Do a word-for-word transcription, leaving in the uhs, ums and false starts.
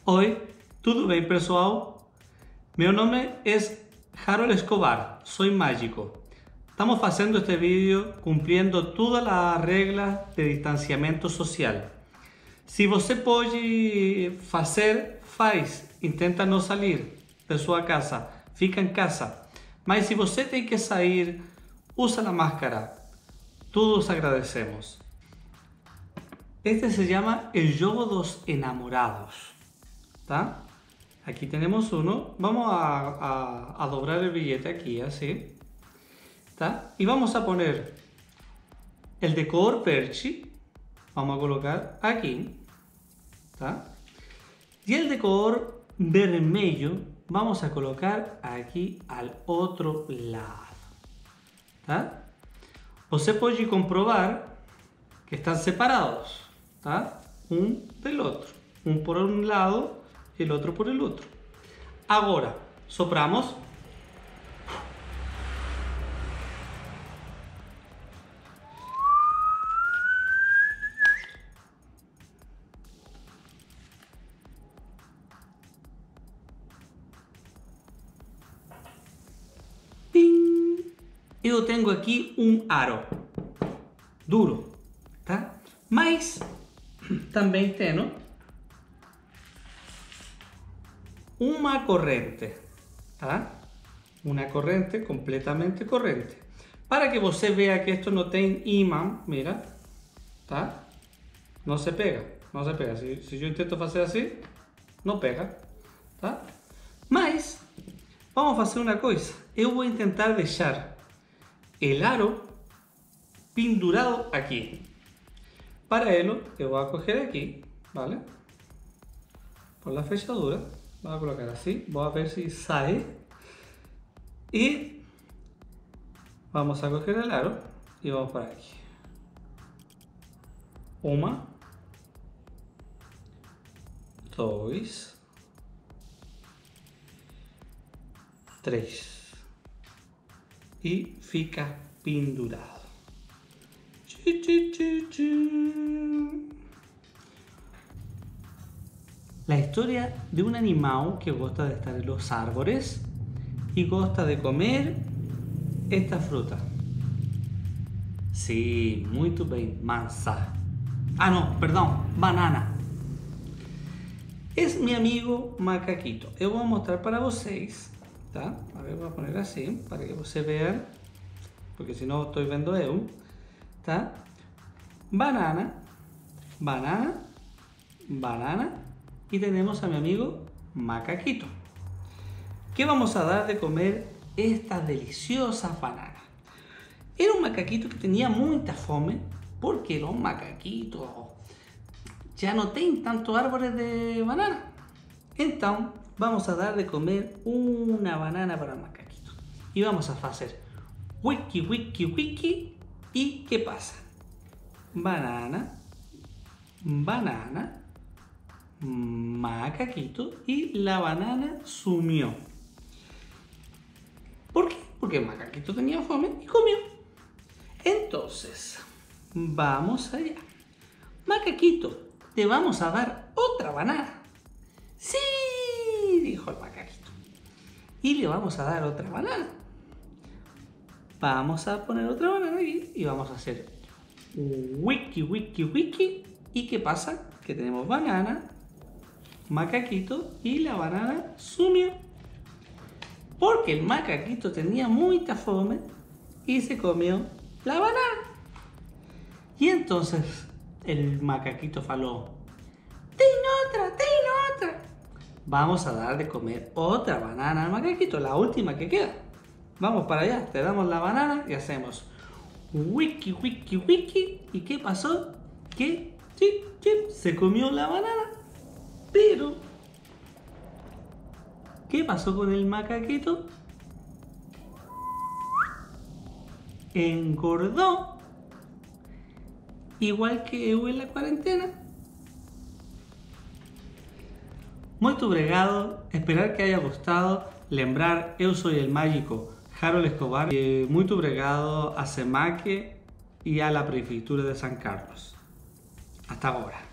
Oi, tudo bem, pessoal? Meu nome é Harold Escobar, sou mágico. Estamos fazendo este vídeo cumprindo todas as regras de distanciamento social. Se você pode fazer, faz. Intenta não sair de sua casa, fica em casa. Mas se você tem que sair, usa a máscara. Todos agradecemos. Este se llama el jogo dos enamorados. ¿Tá? Aquí tenemos uno. Vamos a, a, a doblar el billete aquí, así. ¿Tá? Y vamos a poner el de color verde. Vamos a colocar aquí. ¿Tá? Y el de color vermelho vamos a colocar aquí al otro lado. ¿Tá? Você pode comprobar que están separados. ¿Tá? Un del otro. Un por un lado, el otro por el otro. Ahora, sopramos. ¡Ping! Eu tenho aqui um aro duro, tá? Mas também tenho una corrente, ¿tá? Una corrente completamente corrente. Para que você vea que esto no tiene imán, mira, ¿tá? No se pega, no se pega. Si, si yo intento hacer así, no pega, ¿tá? Mas, vamos a hacer una cosa. Eu vou intentar deixar el aro pendurado aquí. Para ello, eu vou coger aquí, ¿vale? Por la fechadura. Voy a colocar así, voy a ver si sale y vamos a coger el aro y vamos por aquí. Una, dos, tres y fica pendurado. Chu, chu, chu, chu. La historia de un animal que gusta de estar en los árboles y gusta de comer esta fruta. Sí, muy bien, manzana. Ah, no, perdón, banana. Es mi amigo macaquito. Eu vou mostrar para vocês, tá? A ver, vou poner assim, para que vocês vean, porque si no estoy vendo eu, tá? Banana, banana, banana. Y tenemos a mi amigo macaquito. ¿Qué vamos a dar de comer estas deliciosas bananas? Era un macaquito que tenía mucha fome, porque los macaquitos ya no tienen tantos árboles de banana. Entonces vamos a dar de comer una banana para el macaquito. Y vamos a hacer wiki, wiki, wiki. ¿Y qué pasa? Banana, banana, macaquito, y la banana sumió. ¿Por qué? Porque el macaquito tenía fome y comió. Entonces, vamos allá. Macaquito, te vamos a dar otra banana. Sí, dijo el macaquito. Y le vamos a dar otra banana. Vamos a poner otra banana aquí y vamos a hacer wiki, wiki, wiki. ¿Y qué pasa? Que tenemos banana, macaquito y la banana sumió. Porque el macaquito tenía mucha fome y se comió la banana. Y entonces el macaquito faló: ten otra, ten otra. Vamos a dar de comer otra banana al macaquito, la última que queda. Vamos para allá, te damos la banana y hacemos wiki, wiki, wiki. ¿Y qué pasó? Que chip, chip, se comió la banana. Pero, ¿qué pasó con el macaquito? Engordó, igual que eu en la cuarentena. Muito obrigado, esperar que haya gustado. Lembrar, eu soy el mágico Harold Escobar. E muito obrigado a SEMAC e a la Prefeitura de San Carlos. Hasta ahora.